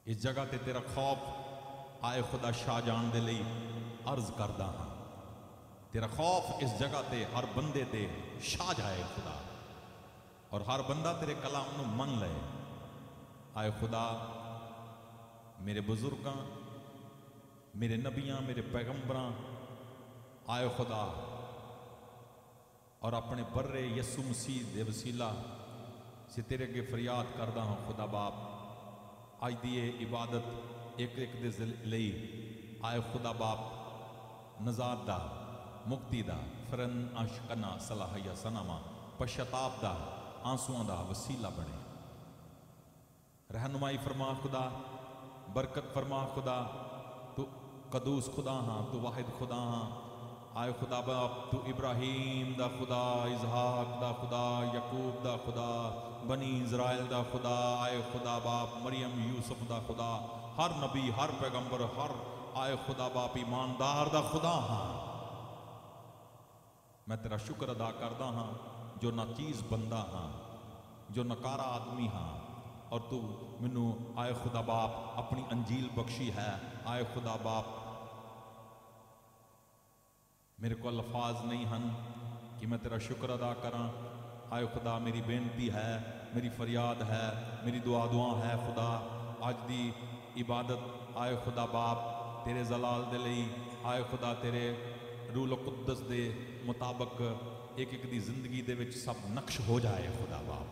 इस जगह ते तेरा खौफ आए खुदा शाह जान दे लई अर्ज करदा हाँ। तेरा खौफ इस जगह ते हर बंदे ते शाह जाए खुदा, और हर बंदा तेरे कलाम नूं मन ले। आए खुदा मेरे बुजुर्गां, मेरे नबियां, मेरे पैगंबरां, आए खुदा और अपने बर्रे यसु मसीह दे वसीला से तेरे अगे फरियाद करदा हाँ। खुदा बाप अज दी इबादत एक एक दे लई आए खुदा बाप नजात दा, मुक्ति दा, फरन आशकना सलाह या सनामा, पश्चाताप दा, आंसुआं दा वसीला बने। रहनुमाई फरमा खुदा, बरकत फरमा खुदा। तू कदूस खुदा हाँ, तू वाहिद खुदा हाँ। आए खुदा बाप तू इब्राहिम दा खुदा, इसहाक दा खुदा, यकूब दा खुदा, बनी इज़राइल दा खुदा। आए खुदा बाप मरियम यूसुफ दा खुदा, हर नबी, हर पैगंबर, हर आए खुदा बाप ईमानदार दा खुदा हाँ। मैं तेरा शुक्र अदा करदा हाँ जो नाचीज़ बंदा हाँ, जो नकारा आदमी हाँ, और तू मैनू आए खुदा बाप अपनी अंजील बख्शी है। आए खुदा बाप मेरे को अल्फाज नहीं हन कि मैं तेरा शुक्र अदा करा। आए खुदा मेरी बेनती है, मेरी फरियाद है, मेरी दुआ है खुदा। अज दी इबादत आए खुदा बाप तेरे जलाल दे लई, आए खुदा तेरे रूल कुद्दस दे मुताबक एक एक दी जिंदगी दे विच सब नक्श हो जाए खुदा बाप।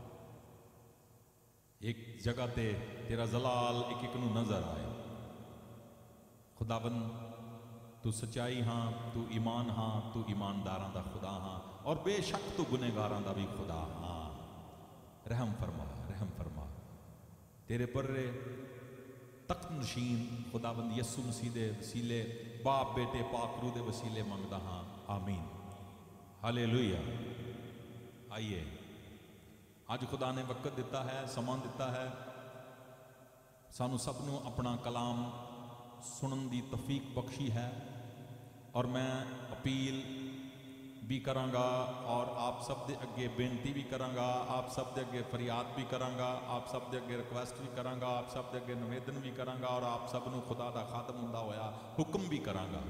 एक जगह ते तेरा जलाल एक एक नूं नजर आए। खुदावन तू सच्चाई हाँ, तू ईमान हाँ, तू ईमानदारां दा खुदा हाँ, और बेशक तू गुनहगारां दा भी खुदा हाँ। रहम फरमा, रहम फरमा। तेरे बर्रे तख्त नशीन खुदाबंद यसु मसीह दे वसीले, बाप बेटे पाक रूह दे वसीले मंगदा हाँ। आमीन, हालेलुया। आइए, अज खुदा ने वक्त दिता है, समा दिता है, सानू सबनों अपना कलाम सुनन दी तौफीक बख्शी है। और मैं अपील भी करांगा और आप सब दे अगे बेनती भी करांगा, आप सब दे अगे फरियाद भी करांगा, आप सब दे अगे रिक्वेस्ट भी करांगा, आप सब दे अगे निवेदन भी करांगा, और आप सब नूं खुदा दा खादम हुंदा होया हुक्म भी करांगा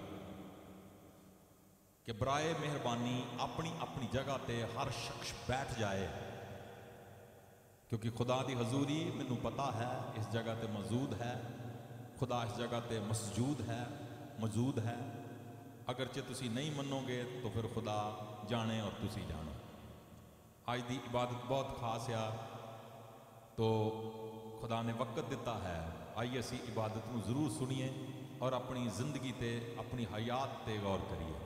कि बराए मेहरबानी अपनी अपनी जगह ते हर शख्स बैठ जाए, क्योंकि खुदा दी हजूरी मैनू पता है इस जगह ते मौजूद है। खुदा इस जगह ते मौजूद है, मौजूद है। अगरचे तुसी नहीं मनोगे तो फिर खुदा जाने और तुसी जानो। आज दी इबादत बहुत खास आ, तो खुदा ने वक्त दिता है, आइए असी इबादत नूं जरूर सुनिए और अपनी जिंदगी ते, अपनी हयात ते गौर करिए।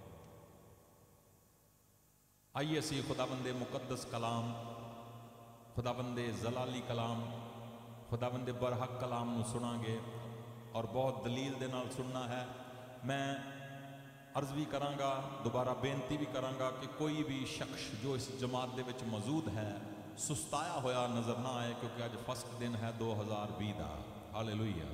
आइए असी खुदाबंदे मुकद्दस कलाम, खुदाबंदे जलाली कलाम, खुदाबंदे बरहक कलाम नूं सुनांगे, और बहुत दलील दे नाल सुनना है। मैं अर्ज भी करांगा, दोबारा बेनती भी करांगा कि कोई भी शख्स जो इस जमात दे विच मौजूद है सुस्ताया होया नज़र ना आए, क्योंकि अज फर्स्ट दिन है 2020 का। हालेलुया।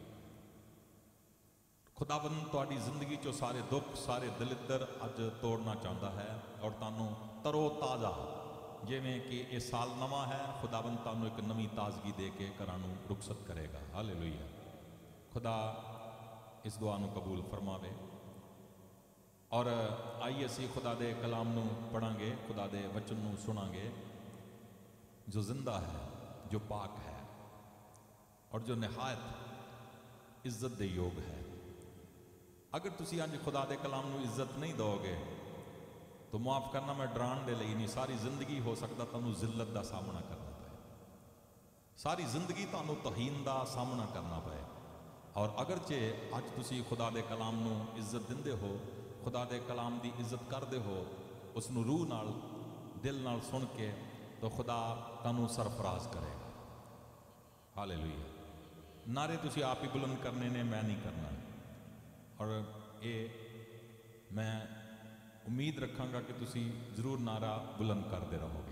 खुदाबंद तुहाडी जिंदगी चो सारे दुख, सारे दलिद्दर अज तोड़ना चाहता है, और तुहानूं तरो ताज़ा जिवें कि ये साल नवा है, खुदाबंद तुहानूं एक नवी ताजगी दे के घरां नूं रुखसत करेगा। हालेलुया। खुदा इस दुआ नूं कबूल फरमावे। और आइए असी खुदा दे कलाम नूं पढ़ांगे, खुदा दे वचन नूं सुनांगे जो जिंदा है, जो पाक है, और जो नहायत इज्जत दे योग है। अगर तुसी अज खुदा दे कलाम नूं इज्जत नहीं दोगे तो माफ़ करना, मैं डराण दे लई नहीं, सारी जिंदगी हो सकता तुहानूं जिल्लत दा सामना करना पए, सारी जिंदगी तुहानूं तौहीन दा सामना करना पए। और अगरचे अज तुसी खुदा दे कलाम नूं इज्जत दिंदे हो, खुदा दे कलाम दी इज्जत करदे हो, उसनूं रूह नाल, दिल नाल सुन के, तो खुदा तुहानूं सरफराज करेगा। हालेलुया। नारे तुसी आप ही बुलंद करने ने, मैं नहीं करना। और ये मैं उम्मीद रखांगा कि तुसी जरूर नारा बुलंद करते रहोगे।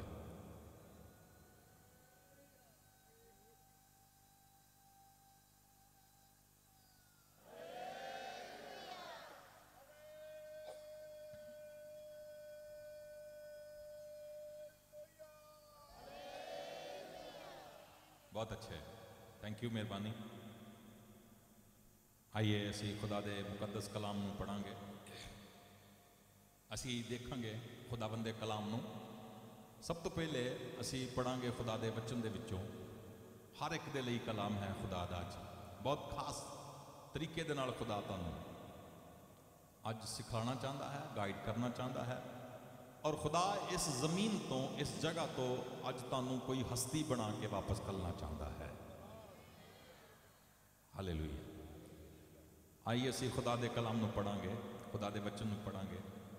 बहुत अच्छे, थैंक यू, मेहरबानी। आइए असी खुदा दे मुकद्दस कलाम नूं पढ़ांगे। असी देखांगे खुदावंद दे कलाम नूं। सब तो पहले असी पढ़ांगे खुदा दे वचन दे विचों। हर एक दे लई कलाम है खुदा दा। अज बहुत खास तरीके दे नाल खुदा तुहानूं अज सिखाना चाहता है, गाइड करना चाहता है। और खुदा इस ज़मीन तो, इस जगह तो अज तुहानूं कोई हस्ती बना के वापस करना चाहता है। हालेलुया। आइए असी खुदा दे कलाम नूं पढ़ांगे, खुदा दे वचन नूं पढ़ांगे।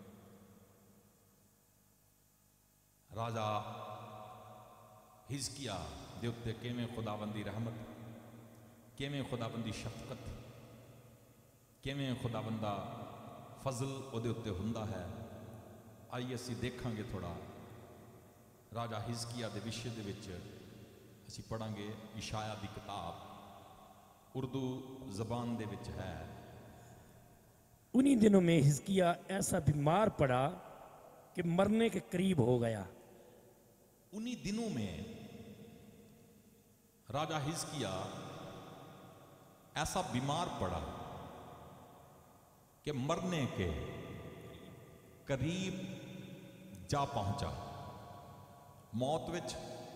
राजा हिजकिया दे उत्ते किवें खुदावंदी रहमत, किवें खुदावंदी शफकत, किवें खुदावंदा फजल उहदे उत्ते हुंदा है। आइए असी देखांगे थोड़ा राजा हिजकिया दे विषय दे विच। असी पढ़ांगे इशाया दी किताब, उर्दू जबान दे विच है। उन्हीं दिनों में हिजकिया ऐसा बीमार पड़ा कि मरने के करीब हो गया। उन्हीं दिनों में राजा हिजकिया ऐसा बीमार पड़ा कि मरने के करीब जा पहुंचा, मौत विच।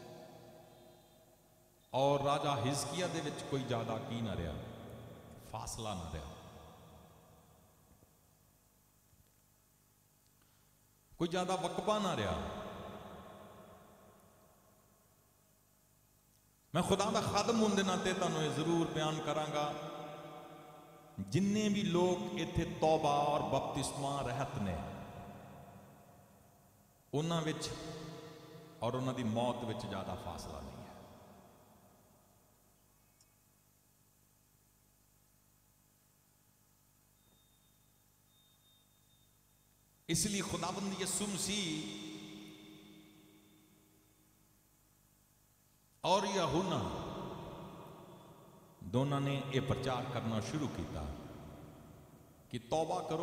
और राजा हिजकिया दे विच कोई ज्यादा की ना रहा, फासला ना रहा, कोई ज्यादा वकबा ना रहा। मैं खुदा दा खादम होने नाते तुहानूं ये जरूर बयान करांगा, जिन्ने भी लोग इत्थे तौबा और बपतिस्मा रहत ने, उन्हां विच और उन्हां दी मौत विच ज्यादा फासला नहीं है। इसलिए खुदावंद यीशु मसीह और यूहन्ना दोनों ने यह प्रचार करना शुरू किया कि तौबा करो,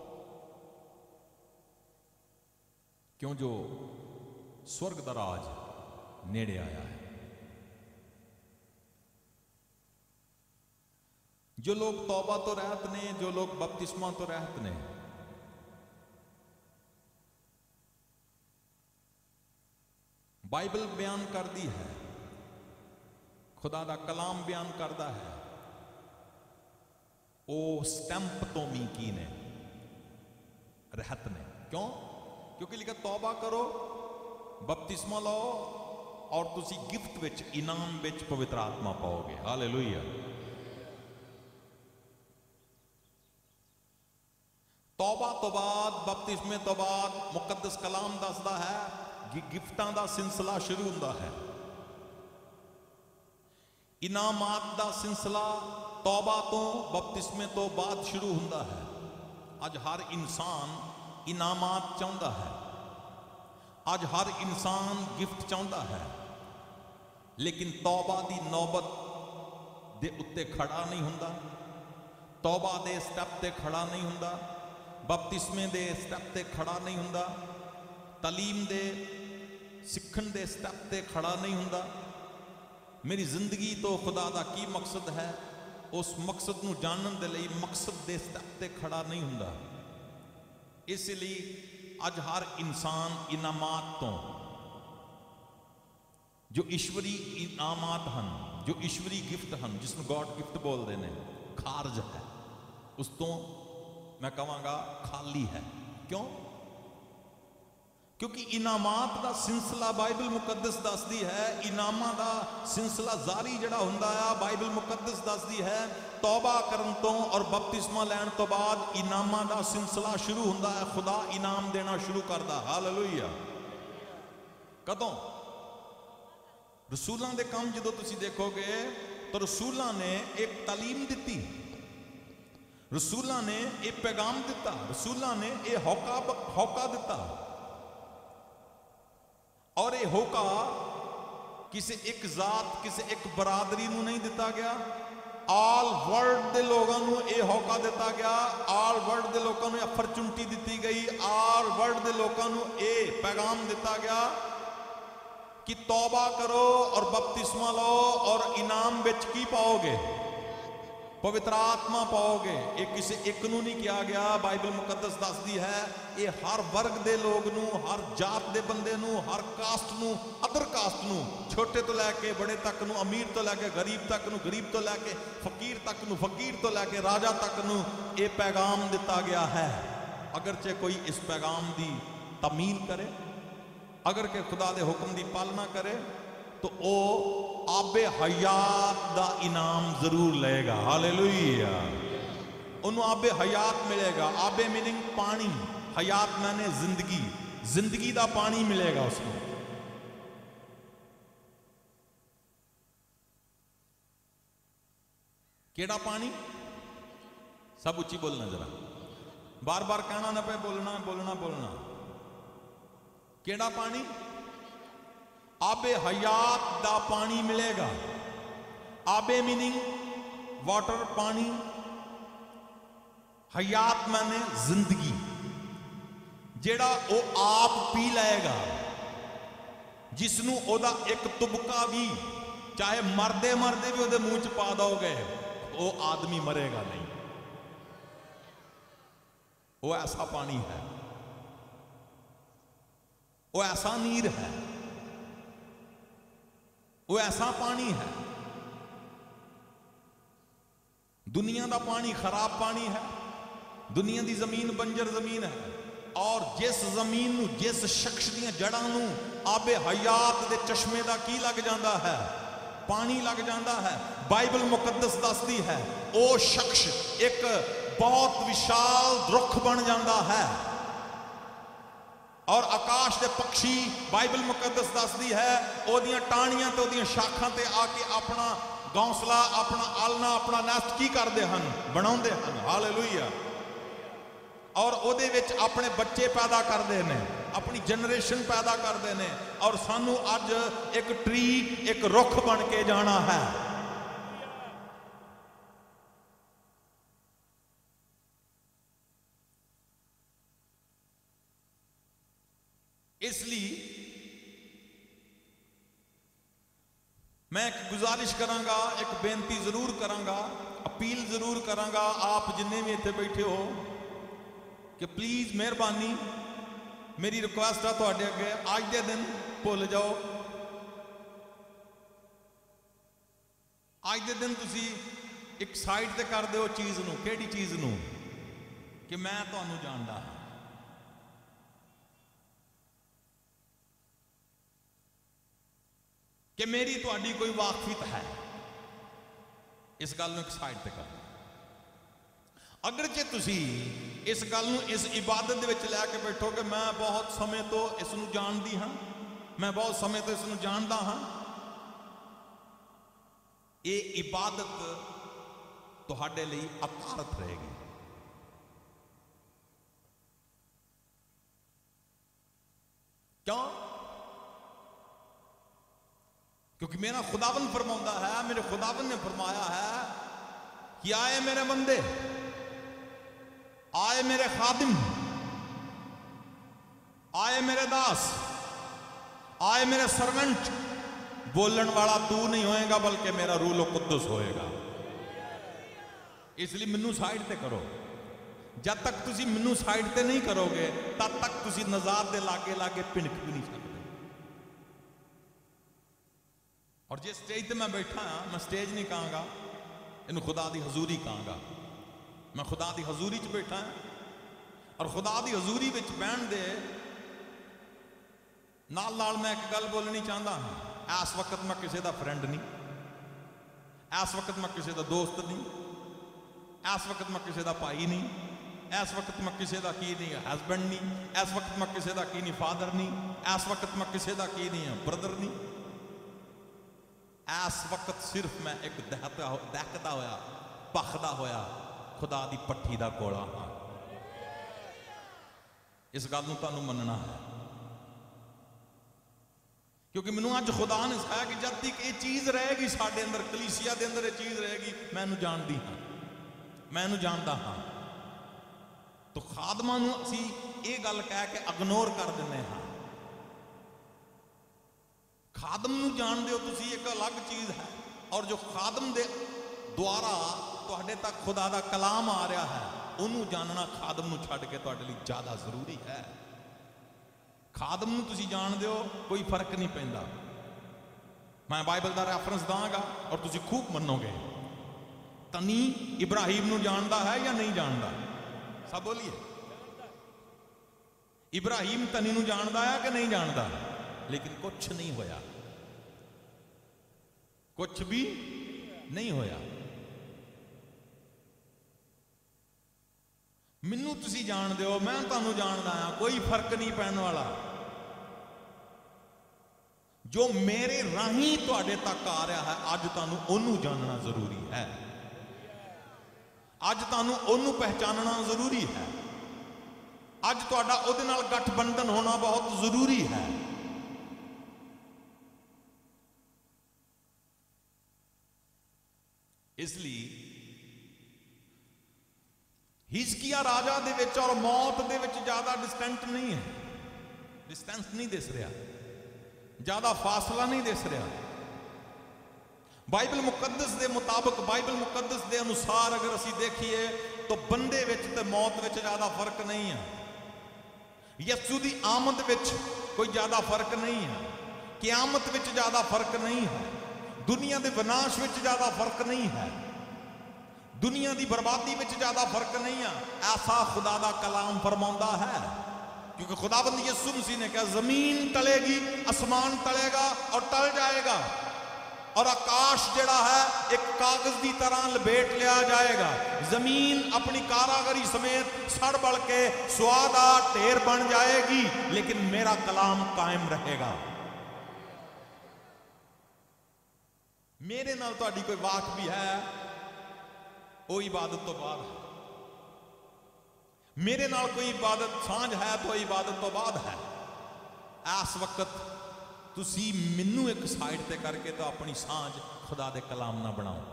क्यों जो स्वर्ग दा राज नेड़े आया है। जो लोग तौबा तो रहत ने, जो लोग बपतिस्मा तो रहत ने, बाइबल बयान कर दी है, खुदा दा कलाम बयान करता है, ओ स्टैंप तो मी की ने रहत ने। क्यों? क्योंकि लिखा तौबा करो, बपतिस्मा लो और तुसी गिफ्ट विच, इनाम विच पवित्र आत्मा पाओगे। हालेलुया। तौबा तो बाद, बपतिस्मे तो बाद मुकद्दस कलाम दसदा है कि गिफ्टां दा सिलसिला शुरू हुंदा है। इनामात दा सिलसिला तौबा तो, बपतिस्मे तो बाद शुरू हुंदा है। अज हर इंसान इनामात चाहता है, अज हर इंसान गिफ्ट चाहता है, लेकिन तौबा दी नौबत दे उत्ते खड़ा नहीं हुंदा, तौबा दे स्टैप ते खड़ा नहीं हुंदा, बपतिस्मे दे स्टैप ते खड़ा नहीं हुंदा, तालीम दे सिखण दे स्टैप ते खड़ा नहीं हुंदा। मेरी जिंदगी तो खुदा दा की मकसद है, उस मकसद नूं जानन दे लई मकसद दे स्टैप ते खड़ा नहीं हुंदा। इसलिए अज हर इंसान इनामात तो, जो ईश्वरी इनामात हैं, जो ईश्वरी गिफ्ट हैं, जिसनूं गॉड गिफ्ट बोलते हैं, खारज है, उस तो मैं कहवांगा खाली है। क्यों? क्योंकि इनामात का सिलसिला बाइबल मुकद्दस दसदी है, इनामां का सिलसिला जारी जड़ा हुंदा है, बाइबल मुकद्दस दसदी है तौबा करन तो और बपतिस्मा लैण तो बाद इनामां का सिलसिला शुरू हुंदा है। खुदा इनाम देना शुरू करदा। हालेलुया। कदों? रसूलां दे काम जदों तुसीं देखोगे तो रसूलां ने एक तालीम दिती, रसूलां ने एक पैगाम दिता, रसूलां ने एक होका दिता। और ये होका किसी एक जात, किसी एक बरादरी नूं नहीं दिता गया, आल वर्ल्ड के लोगों नूं ये होका दिता गया, आल वर्ल्ड के लोगों नूं अपॉर्चुनिटी दी गई, आल वर्ल्ड के लोगों नूं ये पैगाम दिता गया कि तौबा करो और बपतिस्मा लो और इनाम विच की पाओगे? पवित्र आत्मा पाओगे। ये किसी एक नूं नहीं किया गया, बाइबल मुकद्दस दसदी है ये हर वर्ग दे लोग नूं, हर जात दे बंदे नूं, हर कास्ट नूं, अदर कास्ट नूं, छोटे तो लैके बड़े तक नूं, अमीर तो लैके गरीब तक नूं, गरीब तो लैके फकीर तक नूं, फकीर तो लैके राजा तक नूं ये पैगाम दिता गया है। अगरचे कोई इस पैगाम की तमील करे, अगर के खुदा दे हुक्म की पालना करे तो वो आबे हयात दा इनाम जरूर लेगा। हालेलुया। उन्होंने आबे हयात मिलेगा। आबे मीनिंग पानी, हयात मैंने जिंदगी, जिंदगी दा पानी मिलेगा उसको। केड़ा पानी? सब उच्ची बोलना जरा, बार बार कहना ना पे, बोलना बोलना बोलना। केड़ा पानी? आबे हयात दा पानी मिलेगा। आबे मीनिंग वाटर, पानी, हयात माने जिंदगी, जेड़ा वो आप पी लेगा, जिसनू ओदा एक तुबका भी चाहे मरदे मरदे भी ओदे मुंह च पा दोगे वो आदमी मरेगा नहीं। वो ऐसा पानी है, वो ऐसा नीर है, वो ऐसा पानी है। दुनिया का पानी खराब पानी है, दुनिया की जमीन बंजर जमीन है। और जिस जमीन नू, जिस शख्स दी जड़ां नू आबे हयात दे चश्मे दा की लग जाता है, पानी लग जाता है, बाइबल मुकद्दस दसदी है वो शख्स एक बहुत विशाल रुख बन जाता है। और आकाश के पक्षी, बाइबल मुकद्दस दसदी है ओदियां टाणियां ते ओदियां शाखां ते आके अपना घौंसला, अपना आलना, अपना नेस्ट की करते हैं? बनाते हैं। हालेलुया। और ओदे विच अपने बच्चे पैदा करते हैं, अपनी जनरेशन पैदा करते हैं। और सानू अज एक ट्री, एक रुख बन के जाना है। इसलिए मैं एक गुजारिश करांगा, एक बेनती जरूर करांगा, अपील जरूर करांगा आप जिन्ने भी इत्थे बैठे हो कि प्लीज मेहरबानी मेरी रिक्वेस्ट है तुहाडे अगे, अज दे दिन भुल जाओ। अज दे दिन तुसी एक साइड ते कर दो चीज़ नूं। किहड़ी चीज़ नूं? कि मैं तुहानूं जानदा हां, कि मेरी तुहाडी कोई वाकफियत है। इस गल नूं एक साइड ते कर। अगर जे तुसी इस गल नूं इस इबादत दे विच लैके बैठो कि मैं बहुत समय तो इस नूं जानदी हां, मैं बहुत समय तो इस नूं जानदा हां, ये इबादत तुहाडे लई अकारत रहेगी। क्यों? क्योंकि मेरा खुदावन फरमाता है, मेरे खुदावन ने फरमाया है कि आए मेरे बंदे, आए मेरे खादिम, आए मेरे दास, आए मेरे सर्वेंट, बोलन वाला तू नहीं होएगा बल्कि मेरा रूह कुद्दुस होएगा। इसलिए मैनू साइड ते करो। जब तक तुसी मैनू साइड ते नहीं करोगे तब तक तुसी नजात दे लागे लागे भिनक भी नहीं सकते। और जिस स्टेज पे मैं बैठा हाँ, मैं स्टेज नहीं कहांगा, इनू खुदा दी हजूरी कहांगा। मैं खुदा दी हजूरी च बैठा हाँ और खुदा दी हजूरी विच बहन दे नाल नाल मैं एक गल बोलनी चाहता हाँ। इस वक्त मैं किसी का फ्रेंड नहीं, इस वक्त मैं किसी का दोस्त नहीं, इस वक्त मैं किसी का भाई नहीं, इस वक्त मैं किसी का की नहीं हसबैंड नहीं, इस वक्त मैं किसी का की नहीं फादर नहीं, इस वक्त मैं किसी का की नहीं ब्रदर नहीं। इस वक्त सिर्फ मैं एक दहकता होया, भखदा होया खुदा दी पट्ठी दा कोला हाँ। इस गल नूं तुहानूं मनना है, क्योंकि मैनूं अज खुदा ने सिखाया कि जब तक ये चीज़ रहेगी साडे अंदर, कलीसिया दे अंदर ये चीज़ रहेगी, मैं इहनूं जानदी हाँ, मैं इहनूं जानदा हाँ। तो खादमां नूं असीं ये गल कह के इग्नोर कर दिंदे हाँ। खादम नूं जाणदे हो तुसीं, एक अलग चीज़ है, और जो खादम दे द्वारा तुहाडे तक खुदा दा कलाम आ रहा है, ਉਹਨੂੰ जानना खादम ਨੂੰ ਛੱਡ ਕੇ ਤੁਹਾਡੇ ਲਈ ਜ਼ਿਆਦਾ ਜ਼ਰੂਰੀ है। खादम ਨੂੰ ਤੁਸੀਂ ਜਾਣਦੇ ਹੋ, कोई फर्क नहीं पैंदा। मैं बाइबल का रैफरेंस दांगा और तुसी खूब मनोगे। तनी इब्राहिम नू जानदा है या नहीं जानदा? सब बोलिए, इब्राहिम तनी नू जानदा है कि नहीं जानदा? लेकिन कुछ नहीं होया, कुछ भी नहीं होया। मैनू तुसी जानदे हो, मैं तुहानू जानदा हां, कोई फर्क नहीं पैण वाला। जो मेरे राही तुहाडे तक आ रहा है, अज तुहानू ओनू जानना जरूरी है, अज तुहानू ओनू पहचानना जरूरी है, अज तुहाडा उहदे नाल गठबंधन होना बहुत जरूरी है। इसलिए हिजकिया राजा दे विच और मौत दे विच ज्यादा डिस्टेंस नहीं है, डिस्टेंस नहीं दिस रहा, ज्यादा फासला नहीं दिस रहा। बाइबल मुकद्दस के मुताबिक, बाइबल मुकद्दस के अनुसार अगर असी देखिए तो बंदे विच ते मौत विच ज्यादा फर्क नहीं है। यसू दी आमद विच कोई ज्यादा फर्क नहीं है, क़यामत विच ज्यादा फर्क नहीं है, दुनिया के विनाश विच ज्यादा फर्क नहीं है, दुनिया की बर्बादी विच ज्यादा फर्क नहीं है। ऐसा खुदा दा कलाम फरमांदा है, क्योंकि खुदाबंद यीशु मसीह ने कहा जमीन टलेगी, आसमान टलेगा और टल जाएगा, और आकाश जिहड़ा है एक कागज की तरह लपेट लिया जाएगा। जमीन अपनी कारागरी समेत सड़ बल के स्वादा ढेर बन जाएगी, लेकिन मेरा कलाम कायम रहेगा। मेरे नाल तुहाडी कोई वाक भी है, वो इबादत तो बाद है। मेरे नाल कोई इबादत सांझ है तो इबादत तो बाद है। इस वक्त तुसी मैनू एक साइड ते करके तो अपनी सांझ खुदा दे कलाम ना बनाओ।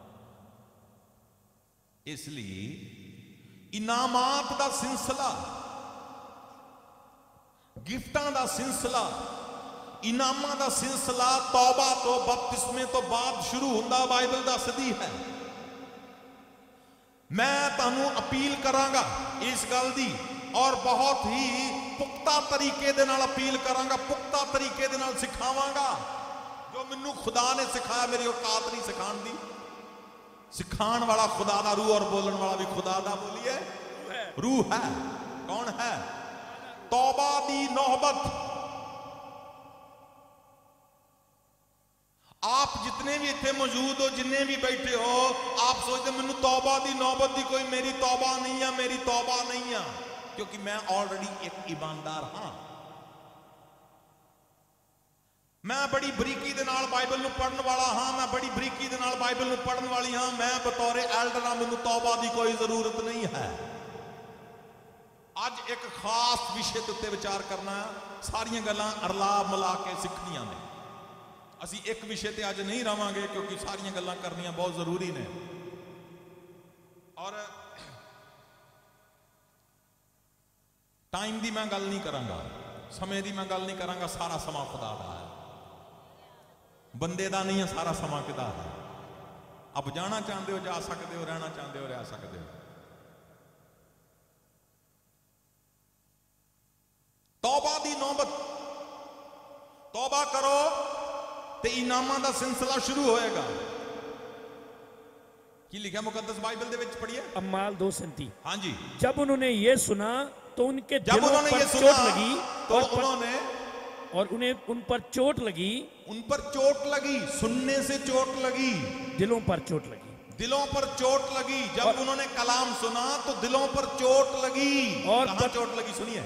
इसलिए इनामात दा सिलसिला, गिफ्टां दा सिलसिला, इनामां दा सिलसिला तौबा तो बपतिस्मे तो बाद शुरू हुंदा बाइबल दसदी है। मैं तुहानू अपील करांगा इस गल दी, और बहुत ही पुख्ता तरीके दे नाल अपील करांगा, पुख्ता तरीके दे नाल सिखावांगा। जो मैनू खुदा ने सिखाया, मेरी औकात नहीं सिखाण दी। सिखाण वाला खुदा दा रूह और बोलण वाला भी खुदा दा, बोलिए रूह है। कौन है? तौबा दी नौबत। आप जितने भी इत्थे मौजूद हो, जिन्ने भी बैठे हो, आप सोचते मैनू तौबा दी नौबत दी कोई मेरी तौबा नहीं है, मेरी तौबा नहीं है, क्योंकि मैं ऑलरेडी एक ईमानदार हाँ। मैं बड़ी बरीकी दे नाल बाइबल नू पढ़न वाला हाँ, मैं बड़ी बरीकी दे नाल बाइबल नू पढ़न वाली हाँ। मैं बतौरे एल्डर मैनू तौबा दी कोई जरूरत नहीं है। अज एक खास विषय के उत्ते विचार करना है, सारियां गल्लां अरला मिला के सीखनियां ने। असी एक विषय ते अज नहीं रहांगे, क्योंकि सारियां गल्लां करनियां बहुत जरूरी ने। और टाइम की मैं गल नहीं करांगा, समय की मैं गल नहीं करांगा। सारा समा खुदा दा है, बंदे दा नहीं है। सारा समा किदा है। अब जाना चाहते हो जा सकते हो, रहना चाहते हो रह सकते हो। तौबा दी नौबत, तौबा करो ते इनामां दा सिलसिला शुरू होएगा। की लिखा मुकद्दस बाइबल दे विच पढ़िए, अम्माल 2:37। हाँ जी। जब उन्होंने ये सुना तो उनके जब दिलों उन्होंने पर ये चोट सुना लगी, तो उन्होंने और उन्हें उन पर चोट लगी, उन पर चोट लगी। सुनने से चोट लगी, दिलों पर चोट लगी, दिलों पर चोट लगी। जब उन्होंने कलाम सुना तो दिलों पर चोट लगी। और कहां चोट लगी? सुनिए,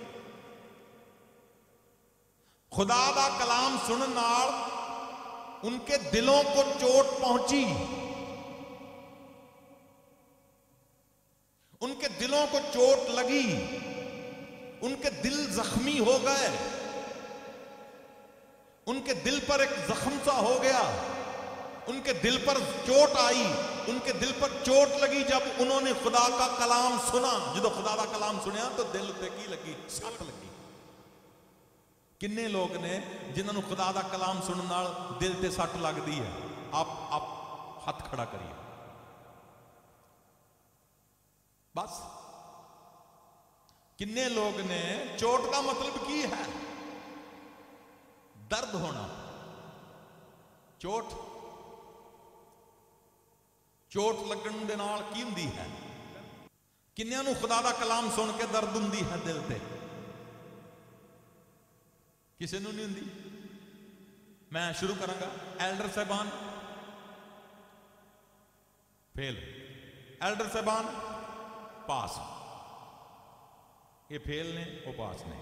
खुदा दा कलाम सुनने नाल उनके दिलों को चोट पहुंची, उनके दिलों को चोट लगी, उनके दिल जख्मी हो गए, उनके दिल पर एक जख्म सा हो गया, उनके दिल पर चोट आई, उनके दिल पर चोट लगी जब उन्होंने खुदा का कलाम सुना। जो खुदा का कलाम सुनिया तो दिल उत्ते की लगी? सट लगी। किन्ने लोग ने जिन्होंने खुदा का कलाम सुनने नाल दिल ते सट लगती है? आप हाथ खड़ा करिए, बस। किन्ने लोग ने चोट का मतलब की है? दर्द होना। चोट लगन दे नाल की हुंदी है? किन्नियां नूं खुदा दा कलाम सुन के दर्द हुंदी है दिल ते? किसी नूं नहीं हुंदी। मैं शुरू करांगा। एल्डर साहबान फेल, एल्डर साहबान पास। ये फेल ने, वो पास ने।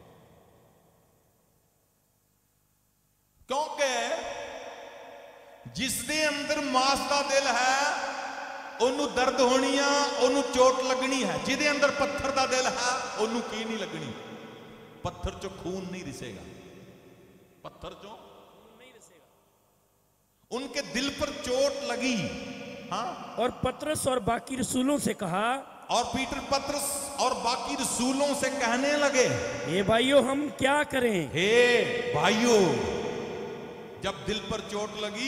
क्योंकि जिस दे अंदर मास का दिल है ओनू दर्द होनी आ, ओनू चोट लगनी है। जिदे अंदर पत्थर का दिल है ओनू की नहीं लगनी। पत्थर चो खून नहीं रिसेगा, पत्थर चो नहीं रिसेगा। उनके दिल पर चोट लगी। हाँ, और पतरस और बाकी रसूलों से कहा, और पीटर पतरस और बाकी रसूलों से कहने लगे, हे भाइयों हम क्या करें? हे भाइयों, जब दिल पर चोट लगी,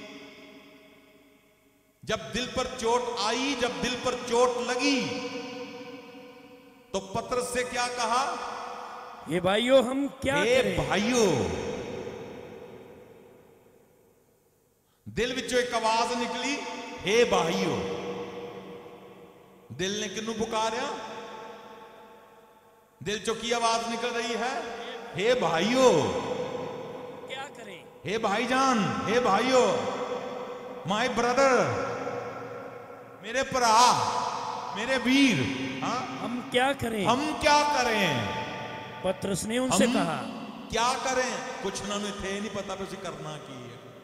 जब दिल पर चोट आई, जब दिल पर चोट लगी, तो पतरस से क्या कहा? हे भाइयों हम क्या करें? हे भाइयों। दिल विचों एक आवाज निकली, हे भाइयों। दिल ने किन्नू पुकारिया? दिल चो की आवाज निकल रही है? हे भाइयों। क्या करें? हे भाईजान, हे भाइयों, माय ब्रदर, मेरे भरा, मेरे वीर, हाँ, हम क्या करें? हम क्या करें? पतरस ने उनसे कहा, क्या करें? कुछ उन्होंने थे नहीं पता भी करना की है।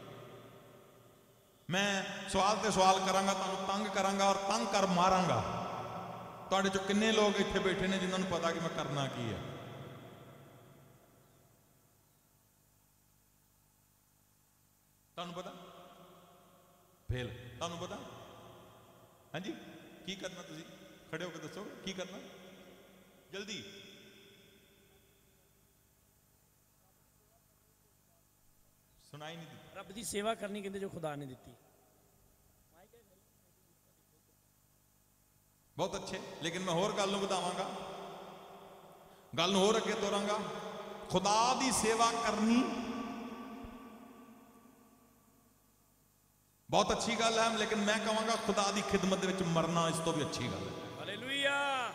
मैं सवाल ते सवाल करांगा, तुहानू तंग करांगा और तंग कर मारांगा। तुहाडे चो किन्ने लोग इत्थे बैठे ने जिन्होंने पता कि मैं करना की है? तुहानू पता? फेल। तुहानू पता? हाँ जी, की करना? तुसी खड़े होकर दसो की करना जल्दी। सुनाई नहीं दी। रब दी सेवा करनी कहते जो खुदा ने दी। बहुत अच्छे, लेकिन मैं होर गल बतावांगा, गल होर अगे तोरांगा। खुदा दी सेवा करनी बहुत अच्छी गल है, लेकिन मैं कहूंगा खुदा दी खिदमत विच मरना इस तो भी अच्छी गल है। हालेलुया।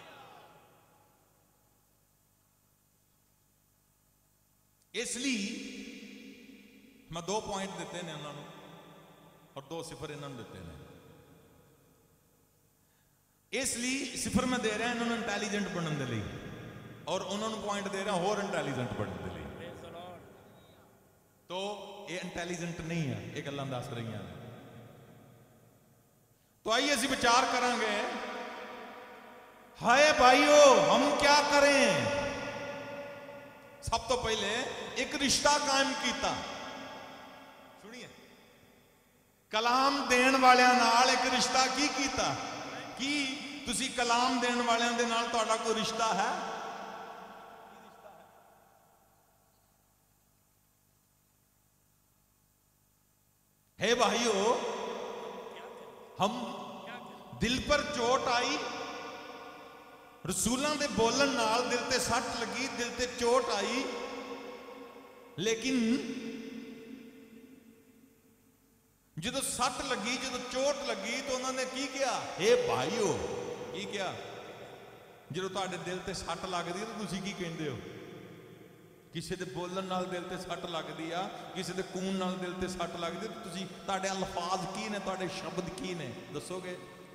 इसलिए मैं 2 पॉइंट दिते ने उन्होंने और 2 सिफर इन्होंने दिते हैं। इसलिए सिफर मैं दे रहा इन्होंने इंटैलीजेंट बनने के लिए, और उन्होंने पॉइंट दे रहा होर इंटैलीजेंट बनने के लिए। तो ये इंटैलीजेंट नहीं है, ये गल्लां दस रही हैं। तो आइए असीं विचार करांगे, हाय भाइयों हम क्या करें? सब तो पहले एक रिश्ता कायम किया। सुनिए, कलाम देण वालियां नाल एक रिश्ता की कीता? की तुसी कलाम देण वालियां दे नाल तुहाडा कोई रिश्ता है? हे भाइयों, हम दिल पर चोट आई, रसूलों के बोलन नाल दिल ते सट लगी, दिल ते चोट आई, लेकिन जो सट लगी, जो चोट लगी, तो उन्होंने की किया? हे भाइयों, की किया? जो तुहाडे दिल ते सट लगदी है तो तुसी की कहंदे हो? किसी के बोलन नाल दिल ते सट लगदी आ, किसी के कून नाल दिल ते सट लगदी, तो तुसी तुहाडे अल्फाज की ने, तुहाडे शब्द की ने, दसोगे?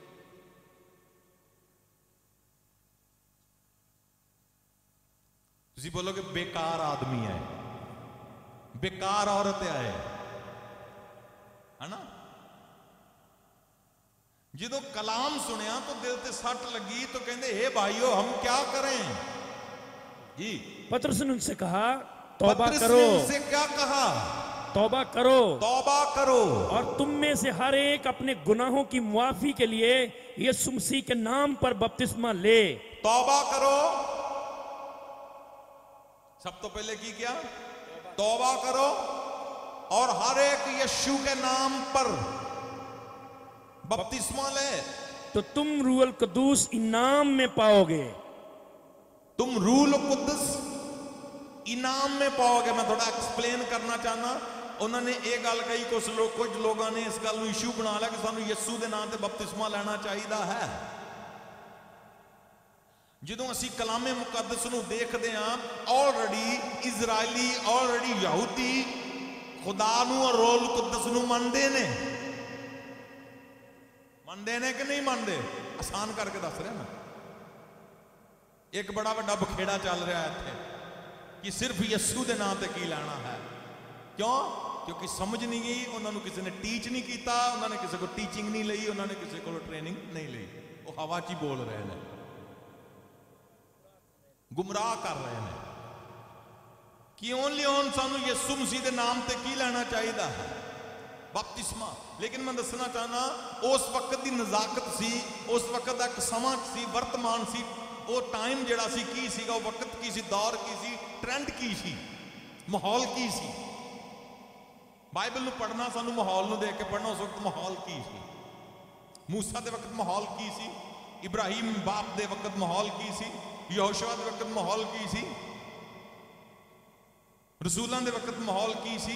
तुसी बोलोगे बेकार आदमी है, बेकार औरत है ना? जो कलाम सुनिया तो दिल ते सट लगी, तो कहंदे हे भाइयों हम क्या करें जी? पतरस ने उनसे कहा तौबा करो। उनसे क्या कहा? तौबा करो, तौबा करो, और तुम में से हर एक अपने गुनाहों की मुआफी के लिए यीशु मसीह के नाम पर बपतिस्मा ले। तौबा करो। सब तो पहले की किया? तौबा करो, और हर एक यीशु के नाम पर बपतिस्मा ले, तो तुम रूहुल कुद्दूस इनाम में पाओगे। तुम रूहुल कुद्दूस इनाम में पाओगे। मैं थोड़ा एक्सप्लेन करना चाहना। उन्होंने ये गल कही, कुछ लोगों ने इस गल इशू बना लिया कि सानू यीशु के नाम से बपतिस्मा लेना चाहिए है। ਜਦੋਂ ਅਸੀਂ ਕਲਾਮੇ ਮੁਕੱਦਸ ਨੂੰ ਦੇਖਦੇ ਹਾਂ, ਆਲਰੇਡੀ ਇਜ਼ਰਾਈਲੀ, ਆਲਰੇਡੀ ਯਹੂਦੀ ਖੁਦਾ ਨੂੰ ਔਰ ਰੂਹੁਲ ਕੁद्दस ਨੂੰ ਮੰਨਦੇ ਨੇ ਕਿ ਨਹੀਂ ਮੰਨਦੇ? ਆਸਾਨ ਕਰਕੇ ਦੱਸ ਰਿਹਾ ਮੈਂ। ਇੱਕ ਬੜਾ ਵੱਡਾ ਬਖੇੜਾ ਚੱਲ ਰਿਹਾ ਇੱਥੇ ਕਿ ਸਿਰਫ ਯਿਸੂ ਦੇ ਨਾਮ ਤੇ ਕੀ ਲੈਣਾ ਹੈ। ਕਿਉਂ? ਕਿਉਂਕਿ ਸਮਝ ਨਹੀਂ ਗਈ, ਉਹਨਾਂ ਨੂੰ ਕਿਸੇ ਨੇ ਟੀਚ ਨਹੀਂ ਕੀਤਾ, ਉਹਨਾਂ ਨੇ ਕਿਸੇ ਕੋਲ ਟੀਚਿੰਗ ਨਹੀਂ ਲਈ, ਉਹਨਾਂ ਨੇ ਕਿਸੇ ਕੋਲ ਟ੍ਰੇਨਿੰਗ ਨਹੀਂ ਲਈ। ਉਹ ਹਵਾ 'ਚ ਹੀ ਬੋਲ ਰਹੇ ਨੇ, गुमराह कर रहे हैं कि ओनली ऑन सानू यीशु मसीह के नाम से की लेना चाहिए है, बपतिस्मा। लेकिन मैं दसना चाहना, उस वक्त की नजाकत सी, उस वक्त का एक समा सी, वर्तमान सी, वो टाइम जड़ा सी की सीगा, वो वक्त की सी, दौर की सी, ट्रेंड की सी, माहौल की सी। बाइबल नूं पढ़ना सानू माहौल नूं देख के पढ़ना। उस वक्त माहौल की सी? मूसा के वक्त माहौल की सी? इब्राहिम बाप के वक्त माहौल की सी? यहोशुआ के वक्त माहौल की सी? रसूलों के वक्त माहौल की सी?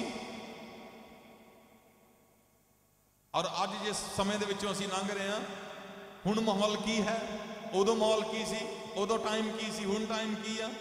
और अज जिस समय दे विचों असीं लंघ रहे हैं, हुण माहौल की है? उदों माहौल की सी? उदों टाइम की सी? हुण टाइम की आ?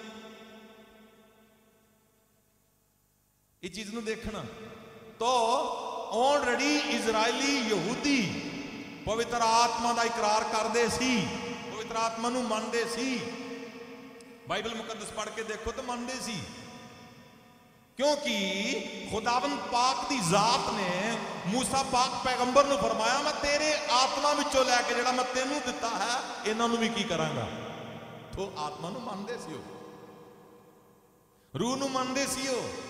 इस चीज नूं देखना। तो ऑलरेडी इजरायली यहूदी पवित्र आत्मा का इकरार करते सी, पवित्र आत्मा नूं मनदे सी। बाइबल मुकद्दस पढ़ के देखो तो मनते सी, क्योंकि खुदावंद पाक की जात ने मूसा पाक पैगंबर नूं फरमाया, मैं तेरे आत्मा विचों लैके जिहड़ा मैं तैनूं दिता है, इन्हां नूं भी की करांगा। तो आत्मा नूं मनदे सी, रूह नूं मनदे सी।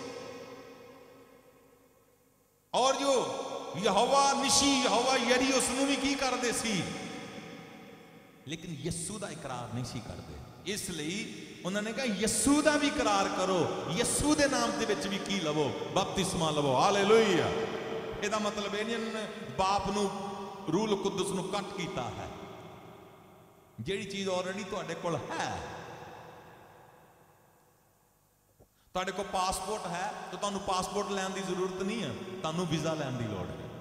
और जो यहोवा निशी, यहोवा यरी, उसनूं भी की करदे सी, लेकिन यीशु का इकरार नहीं सी करते। इसलिए उन्होंने कहा यीशु का भी इकरार करो, यीशु के नाम के विच भी की लवो, बपतिस्मा लवो। हालेलुया। इसदा मतलब ये नहीं बाप नूं रूहुल कुद्दस नूं कट कीता है। जिहड़ी चीज ऑलरेडी तुहाडे कोल है, तुहाडे कोल पासपोर्ट है तो तुहानूं पासपोर्ट लैण की जरूरत नहीं है, तुहानूं वीज़ा लैण की लोड़ है।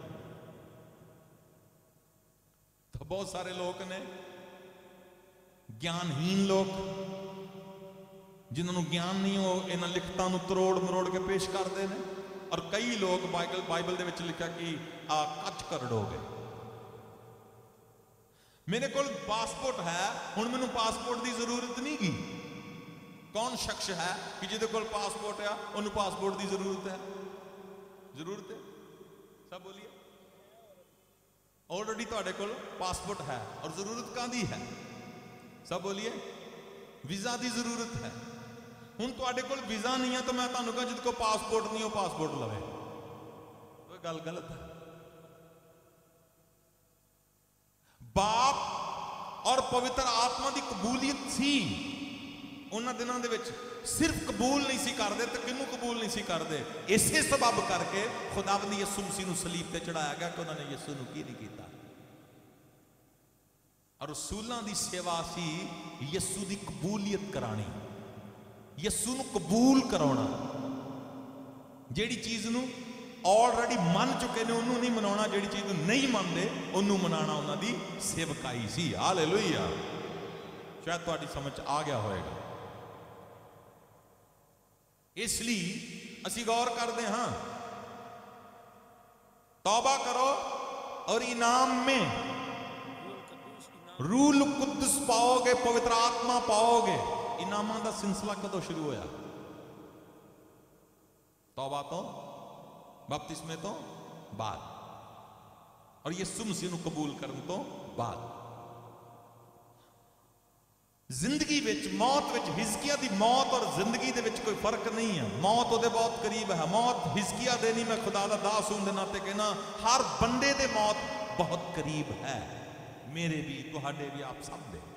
तो बहुत सारे लोग ने, ज्ञानहीन लोग, जिन्होंने ज्ञान नहीं हो, इन्हां लिखतां नूं तरोड़ मरोड़ के पेश करते हैं। और कई लोग बाइबल दे विच लिखा कि कच करड़ोगे। मेरे कोल पासपोर्ट है, हुण मैनूं पासपोर्ट की जरूरत नहीं गी। कौन शख्स है कि जिहदे कोल पासपोर्ट है उन्होंने पासपोर्ट की जरूरत है? जरूरत है? सब बोलिए। ऑलरेडी तुहाडे कोल पासपोर्ट है और जरूरत काहदी है? सब बोलिए। वीज़ा की जरूरत है। हुण तुहाडे कोल वीज़ा नहीं है तो मैं तुहानूं कहां जिहदे कोल पासपोर्ट नहीं, वो पासपोर्ट लवे, कोई गल गलत है? बाप और पवित्र आत्मा की कबूलियत सी उन्हां दिनां दे विच। सिर्फ कबूल नहीं सी करदे ते किहनूं कबूल नहीं सी करदे? इसे सबब करके खुदावंद यीशु मसीह नूं सलीब ते चढ़ाया गया कि उन्होंने यीशु नूं की नहीं कीता। और रसूलां दी सेवा सी यीशु दी कबूलियत करानी, यीशु नूं कबूल कराउणा। जिहड़ी चीज नूं ऑलरेडी मन चुके ने उन्होंने नहीं मनाउणा, जिहड़ी चीज नूं नहीं मनदे उन्होंने मनाना उन्हां दी सेवकाई सी। हालेलुया। शायद तुहाडी समझ आ गया होएगा। इसलिए असीं गौर करते हाँ, तौबा करो और इनाम में रूहुल कुद्दस पाओगे, पवित्र आत्मा पाओगे। इनामां दा सिलसिला कदों शुरू होया? तौबा तो, बपतिस्मे तो बाद, और यीशु मसीह नूं कबूल करन तो बाद। जिंदगी विच, मौत विच, हिजकिया दी मौत और जिंदगी दे विच कोई फर्क नहीं है। मौत उहदे बहुत करीब है। मौत हिजकिया दे नहीं, मैं खुदा दा दास होण दे नाते कहना, हर बंदे दे मौत बहुत करीब है। मेरे भी, तुहाडे भी, आप सब दे।